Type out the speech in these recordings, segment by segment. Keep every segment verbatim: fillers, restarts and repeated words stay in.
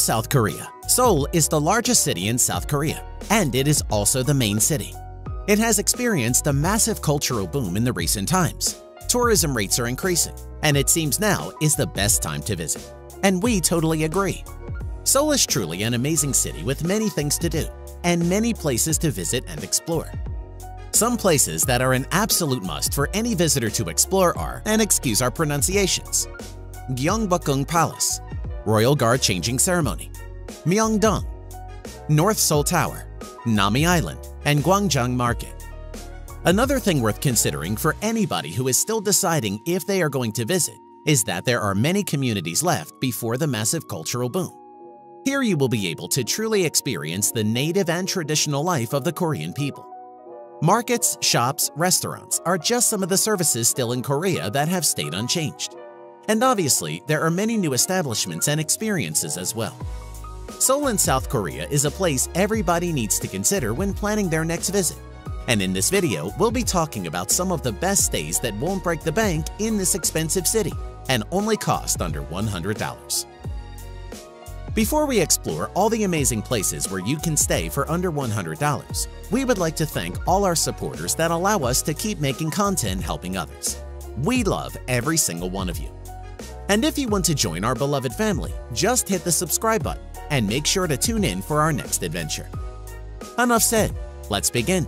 South Korea. Seoul is the largest city in South Korea, and it is also the main city. It has experienced a massive cultural boom in the recent times. Tourism rates are increasing, and it seems now is the best time to visit. And we totally agree. Seoul is truly an amazing city with many things to do, and many places to visit and explore. Some places that are an absolute must for any visitor to explore are, and excuse our pronunciations, Gyeongbokgung Palace, Royal Guard Changing Ceremony, Myeongdong, North Seoul Tower, Nami Island, and Gwangjang Market. Another thing worth considering for anybody who is still deciding if they are going to visit is that there are many communities left before the massive cultural boom. Here you will be able to truly experience the native and traditional life of the Korean people. Markets, shops, restaurants are just some of the services still in Korea that have stayed unchanged. And obviously, there are many new establishments and experiences as well. Seoul in South Korea is a place everybody needs to consider when planning their next visit. And in this video, we'll be talking about some of the best stays that won't break the bank in this expensive city and only cost under one hundred dollars. Before we explore all the amazing places where you can stay for under one hundred dollars, we would like to thank all our supporters that allow us to keep making content helping others. We love every single one of you. And if you want to join our beloved family, just hit the subscribe button and make sure to tune in for our next adventure. Enough said, let's begin.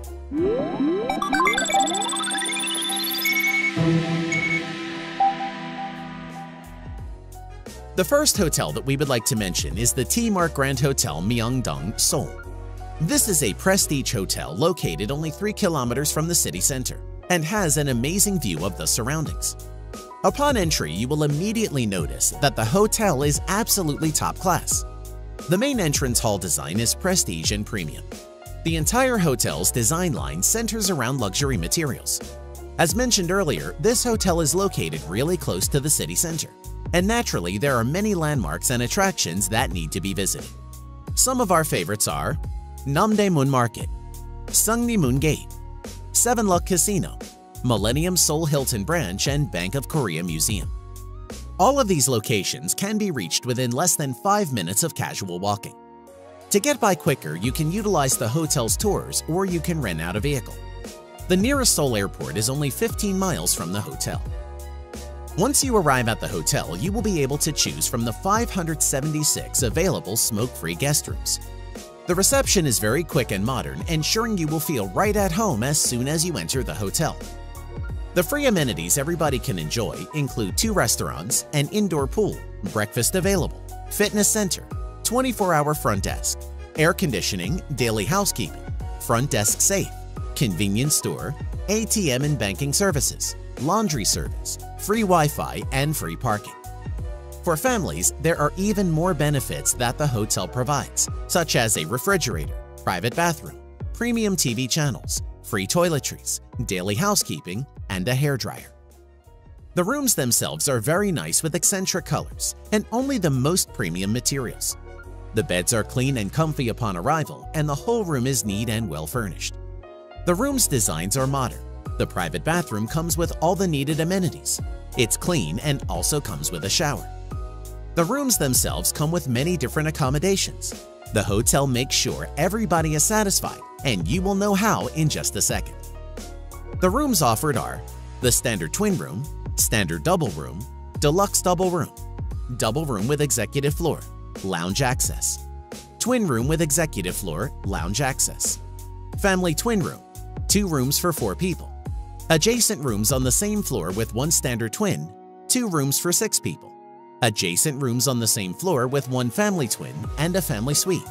The first hotel that we would like to mention is the T-Mark Grand Hotel Myeongdong, Seoul. This is a prestige hotel located only three kilometers from the city center and has an amazing view of the surroundings. Upon entry, you will immediately notice that the hotel is absolutely top class. The main entrance hall design is prestige and premium. The entire hotel's design line centers around luxury materials. As mentioned earlier, this hotel is located really close to the city center, and naturally there are many landmarks and attractions that need to be visited. Some of our favorites are Namdaemun Market, Sungni-Moon Gate, Seven Luck Casino, Millennium Seoul Hilton Branch, and Bank of Korea Museum. All of these locations can be reached within less than five minutes of casual walking. To get by quicker, you can utilize the hotel's tours or you can rent out a vehicle. The nearest Seoul airport is only fifteen miles from the hotel. Once you arrive at the hotel, you will be able to choose from the five hundred seventy-six available smoke-free guest rooms. The reception is very quick and modern, ensuring you will feel right at home as soon as you enter the hotel. The free amenities everybody can enjoy include two restaurants, an indoor pool, breakfast available, fitness center, twenty-four hour front desk, air conditioning, daily housekeeping, front desk safe, convenience store, A T M and banking services, laundry service, free Wi-Fi, and free parking. For families, there are even more benefits that the hotel provides, such as a refrigerator, private bathroom, premium T V channels, free toiletries, daily housekeeping, and a hairdryer. The rooms themselves are very nice with eccentric colors and only the most premium materials. The beds are clean and comfy upon arrival, and the whole room is neat and well furnished. The room's designs are modern. The private bathroom comes with all the needed amenities. It's clean and also comes with a shower. The rooms themselves come with many different accommodations. The hotel makes sure everybody is satisfied, and you will know how in just a second. The rooms offered are the standard twin room, standard double room, deluxe double room, double room with executive floor, lounge access, twin room with executive floor, lounge access, family twin room, two rooms for four people, adjacent rooms on the same floor with one standard twin, two rooms for six people, adjacent rooms on the same floor with one family twin and a family suite.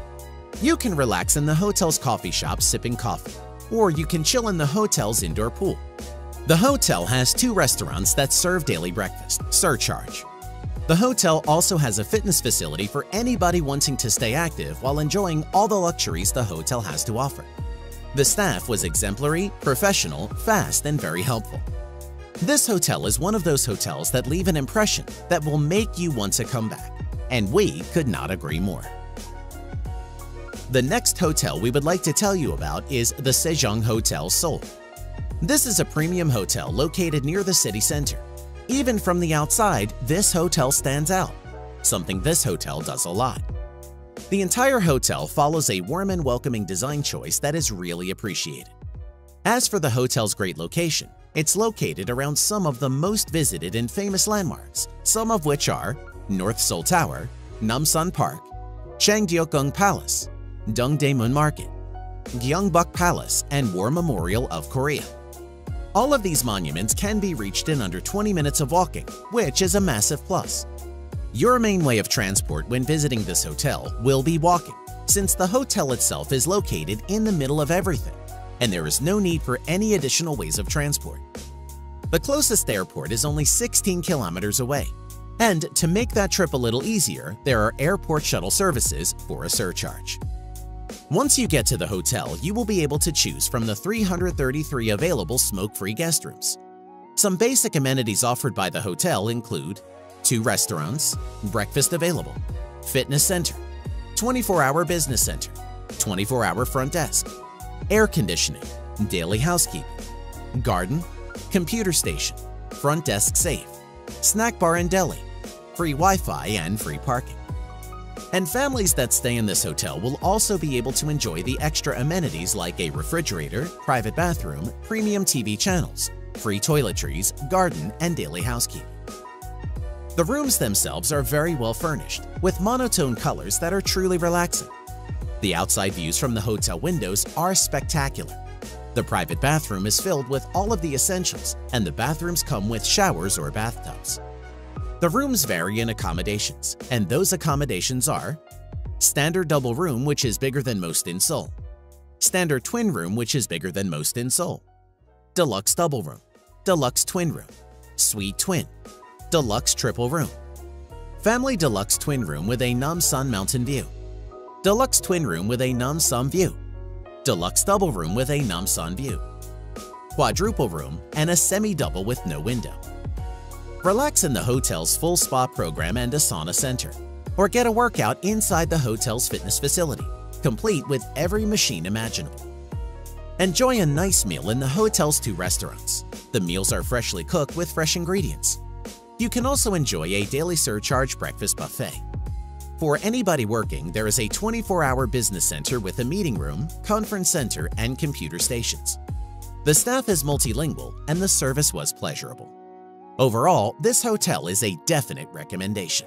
You can relax in the hotel's coffee shop sipping coffee, or you can chill in the hotel's indoor pool. The hotel has two restaurants that serve daily breakfast, surcharge. The hotel also has a fitness facility for anybody wanting to stay active while enjoying all the luxuries the hotel has to offer. The staff was exemplary, professional, fast, and very helpful. This hotel is one of those hotels that leave an impression that will make you want to come back, and we could not agree more. The next hotel we would like to tell you about is the Sejong Hotel, Seoul. This is a premium hotel located near the city center. Even from the outside, this hotel stands out. something this hotel does a lot. The entire hotel follows a warm and welcoming design choice that is really appreciated. As for the hotel's great location, it's located around some of the most visited and famous landmarks, some of which are North Seoul Tower, Namsan Park, Changdeokgung Palace, Dongdaemun Market, Gyeongbuk Palace, and War Memorial of Korea. All of these monuments can be reached in under twenty minutes of walking, which is a massive plus. Your main way of transport when visiting this hotel will be walking, since the hotel itself is located in the middle of everything, and there is no need for any additional ways of transport. The closest airport is only sixteen kilometers away, and to make that trip a little easier, there are airport shuttle services for a surcharge. Once you get to the hotel, you will be able to choose from the three hundred thirty-three available smoke-free guest rooms. Some basic amenities offered by the hotel include two restaurants, breakfast available, fitness center, twenty-four hour business center, twenty-four hour front desk, air conditioning, daily housekeeping, garden, computer station, front desk safe, snack bar and deli, free Wi-Fi and free parking. And families that stay in this hotel will also be able to enjoy the extra amenities like a refrigerator, private bathroom, premium T V channels, free toiletries, garden, and daily housekeeping. The rooms themselves are very well furnished, with monotone colors that are truly relaxing. The outside views from the hotel windows are spectacular. The private bathroom is filled with all of the essentials, and the bathrooms come with showers or bathtubs. The rooms vary in accommodations, and those accommodations are standard double room, which is bigger than most in Seoul, standard twin room, which is bigger than most in Seoul, deluxe double room, deluxe twin room, suite twin, deluxe triple room, family deluxe twin room with a Namsan mountain view, deluxe twin room with a Namsan view, deluxe double room with a Namsan view, quadruple room, and a semi-double with no window. Relax in the hotel's full spa program and a sauna center, or get a workout inside the hotel's fitness facility, complete with every machine imaginable. Enjoy a nice meal in the hotel's two restaurants. The meals are freshly cooked with fresh ingredients. You can also enjoy a daily surcharge breakfast buffet. For anybody working, there is a twenty-four hour business center with a meeting room, conference center, and computer stations. The staff is multilingual and the service was pleasurable. Overall, this hotel is a definite recommendation.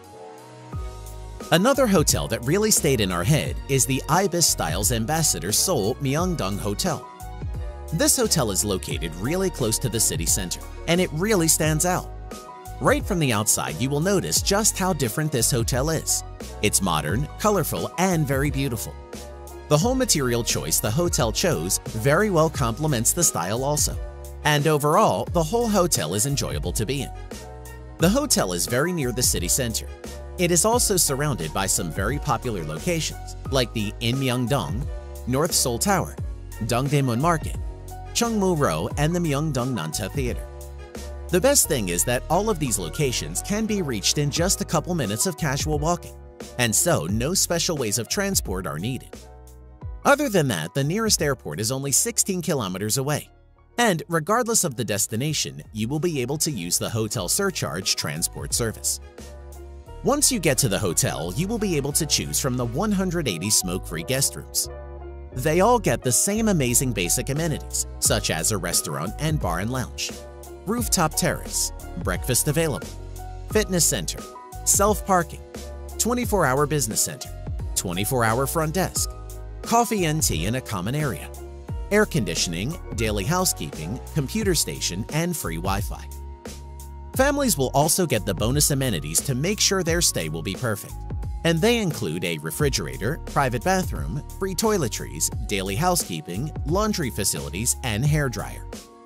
Another hotel that really stayed in our head is the Ibis Styles Ambassador Seoul Myeongdong Hotel. This hotel is located really close to the city center, and it really stands out. Right from the outside, you will notice just how different this hotel is. It's modern, colorful, and very beautiful. The whole material choice the hotel chose very well complements the style also. And overall, the whole hotel is enjoyable to be in. The hotel is very near the city center. It is also surrounded by some very popular locations like the In Myeongdong, North Seoul Tower, Dongdaemun Market, Chungmu Row, and the Myeongdong Nanta Theater. The best thing is that all of these locations can be reached in just a couple minutes of casual walking, and so no special ways of transport are needed. Other than that, the nearest airport is only sixteen kilometers away, and regardless of the destination, you will be able to use the hotel surcharge transport service. Once you get to the hotel, you will be able to choose from the one hundred eighty smoke-free guest rooms. They all get the same amazing basic amenities, such as a restaurant and bar and lounge, rooftop terrace, breakfast available, fitness center, self-parking, twenty-four hour business center, twenty-four hour front desk, coffee and tea in a common area, air conditioning, daily housekeeping, computer station, and free Wi-Fi. Families will also get the bonus amenities to make sure their stay will be perfect, and they include a refrigerator, private bathroom, free toiletries, daily housekeeping, laundry facilities, and hairdryer.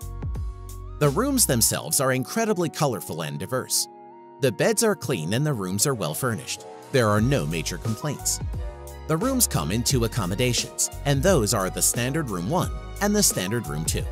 The rooms themselves are incredibly colorful and diverse. The beds are clean and the rooms are well furnished. There are no major complaints. The rooms come in two accommodations, and those are the Standard Room one and the Standard Room two.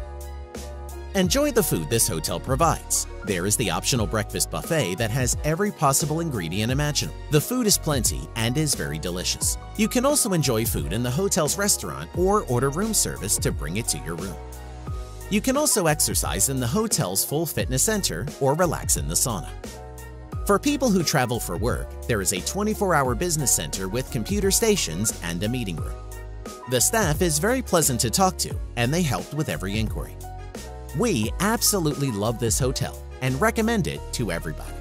Enjoy the food this hotel provides. There is the optional breakfast buffet that has every possible ingredient imaginable. The food is plenty and is very delicious. You can also enjoy food in the hotel's restaurant or order room service to bring it to your room. You can also exercise in the hotel's full fitness center or relax in the sauna. For people who travel for work, there is a twenty-four hour business center with computer stations and a meeting room. The staff is very pleasant to talk to, and they helped with every inquiry. We absolutely love this hotel and recommend it to everybody.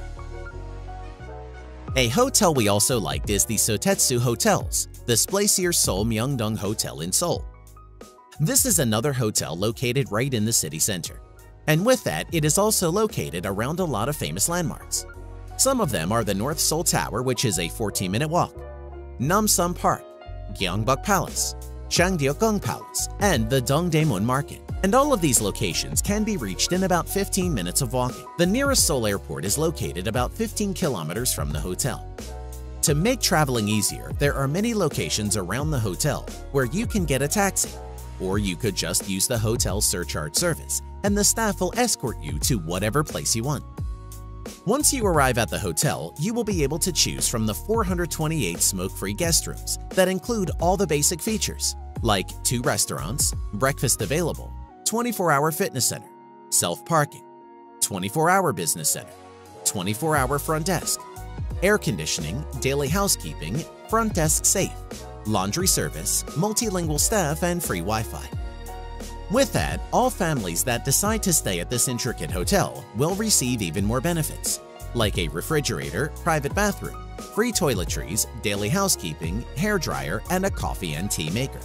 A hotel we also liked is the Sotetsu Hotels, the Splacier Seoul Myeongdong Hotel in Seoul. This is another hotel located right in the city center. And with that, it is also located around a lot of famous landmarks. Some of them are the North Seoul Tower, which is a fourteen minute walk, Namsan Park, Gyeongbuk Palace, Changdeokgung Palace, and the Dongdaemun Market. And all of these locations can be reached in about fifteen minutes of walking. The nearest Seoul airport is located about fifteen kilometers from the hotel. To make traveling easier, there are many locations around the hotel where you can get a taxi, or you could just use the hotel's surcharge service, and the staff will escort you to whatever place you want. Once you arrive at the hotel, you will be able to choose from the four hundred twenty-eight smoke-free guest rooms that include all the basic features, like two restaurants, breakfast available, twenty-four hour fitness center, self-parking, twenty-four hour business center, twenty-four hour front desk, air conditioning, daily housekeeping, front desk safe, laundry service, multilingual staff, and free Wi-Fi. With that, all families that decide to stay at this intricate hotel will receive even more benefits, like a refrigerator, private bathroom, free toiletries, daily housekeeping, hairdryer, and a coffee and tea maker.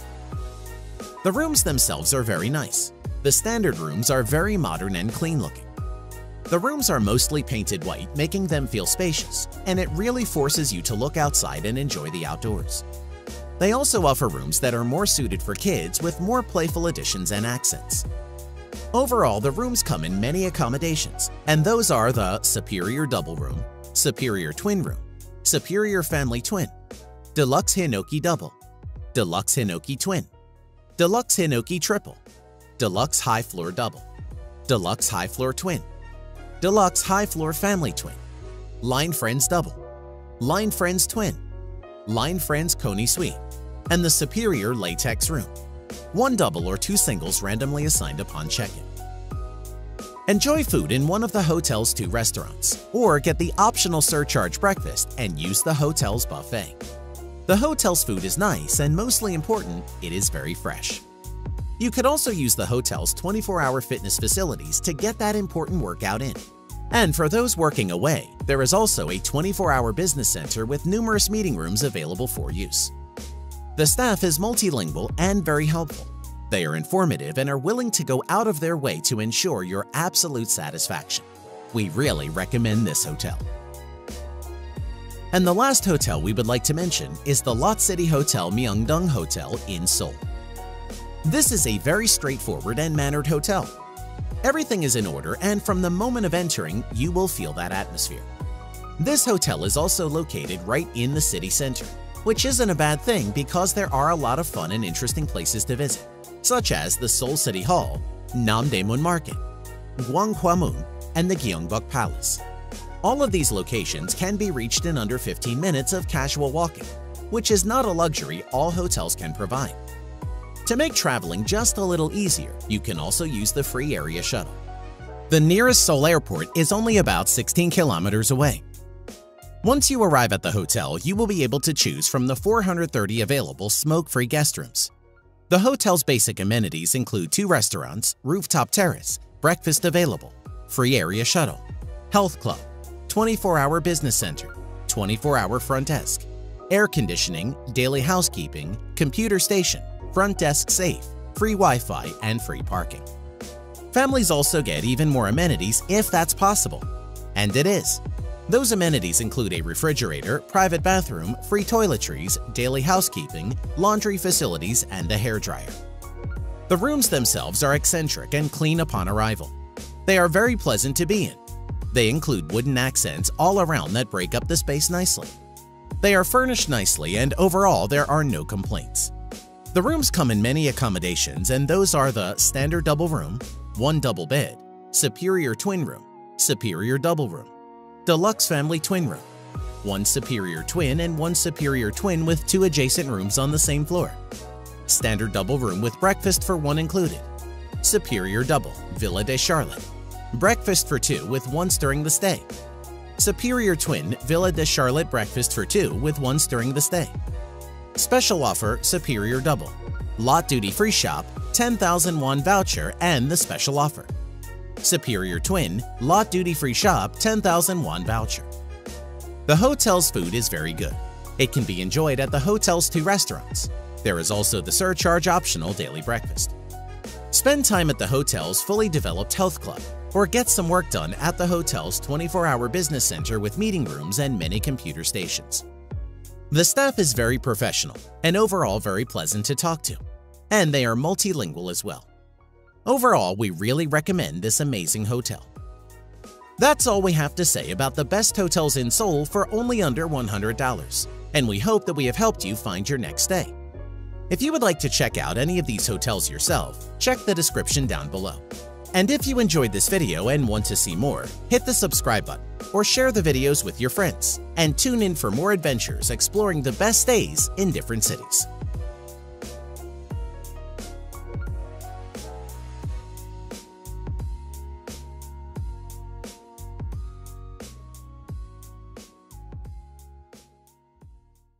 The rooms themselves are very nice. The standard rooms are very modern and clean-looking. The rooms are mostly painted white, making them feel spacious, and it really forces you to look outside and enjoy the outdoors. They also offer rooms that are more suited for kids with more playful additions and accents. Overall, the rooms come in many accommodations, and those are the Superior Double Room, Superior Twin Room, Superior Family Twin, Deluxe Hinoki Double, Deluxe Hinoki Twin, Deluxe Hinoki Triple, Deluxe High Floor Double, Deluxe High Floor Twin, Deluxe High Floor Family Twin, Line Friends Double, Line Friends Twin, Line Friends Koni Suite, and the Superior Latex Room, one double or two singles randomly assigned upon check-in. Enjoy food in one of the hotel's two restaurants, or get the optional surcharge breakfast and use the hotel's buffet. The hotel's food is nice, and mostly important, it is very fresh. You could also use the hotel's twenty-four hour fitness facilities to get that important workout in. And for those working away, there is also a twenty-four hour business center with numerous meeting rooms available for use. The staff is multilingual and very helpful. They are informative and are willing to go out of their way to ensure your absolute satisfaction. We really recommend this hotel. And the last hotel we would like to mention is the Lot City Hotel Myeongdong Hotel in Seoul. This is a very straightforward and mannered hotel. Everything is in order, and from the moment of entering, you will feel that atmosphere. This hotel is also located right in the city center, which isn't a bad thing because there are a lot of fun and interesting places to visit, such as the Seoul City Hall, Namdaemun Market, Gwanghwamun, and the Gyeongbuk Palace. All of these locations can be reached in under fifteen minutes of casual walking, which is not a luxury all hotels can provide. To make traveling just a little easier, you can also use the free area shuttle. The nearest Seoul airport is only about sixteen kilometers away. Once you arrive at the hotel, you will be able to choose from the four hundred thirty available smoke-free guest rooms. The hotel's basic amenities include two restaurants, rooftop terrace, breakfast available, free area shuttle, health club, twenty-four hour business center, twenty-four hour front desk, air conditioning, daily housekeeping, computer station, front desk safe, free Wi-Fi, and free parking. Families also get even more amenities if that's possible. And it is. Those amenities include a refrigerator, private bathroom, free toiletries, daily housekeeping, laundry facilities, and a hairdryer. The rooms themselves are eccentric and clean upon arrival. They are very pleasant to be in. They include wooden accents all around that break up the space nicely. They are furnished nicely, and overall there are no complaints. The rooms come in many accommodations, and those are the standard double room, one double bed, superior twin room, superior double room, deluxe family twin room, one superior twin and one superior twin with two adjacent rooms on the same floor, standard double room with breakfast for one included, superior double, Villa de Charlotte, breakfast for two with once during the stay, Superior Twin Villa de Charlotte breakfast for two with once during the stay. Special offer Superior Double. Lot duty-free shop, ten thousand won voucher and the special offer. Superior Twin Lot duty-free shop, ten thousand won voucher. The hotel's food is very good. It can be enjoyed at the hotel's two restaurants. There is also the surcharge optional daily breakfast. Spend time at the hotel's fully developed health club, or get some work done at the hotel's twenty-four hour business center with meeting rooms and many computer stations. The staff is very professional and overall very pleasant to talk to, and they are multilingual as well. Overall, we really recommend this amazing hotel. That's all we have to say about the best hotels in Seoul for only under one hundred dollars, and we hope that we have helped you find your next stay. If you would like to check out any of these hotels yourself, check the description down below. And if you enjoyed this video and want to see more, hit the subscribe button or share the videos with your friends, and tune in for more adventures exploring the best stays in different cities.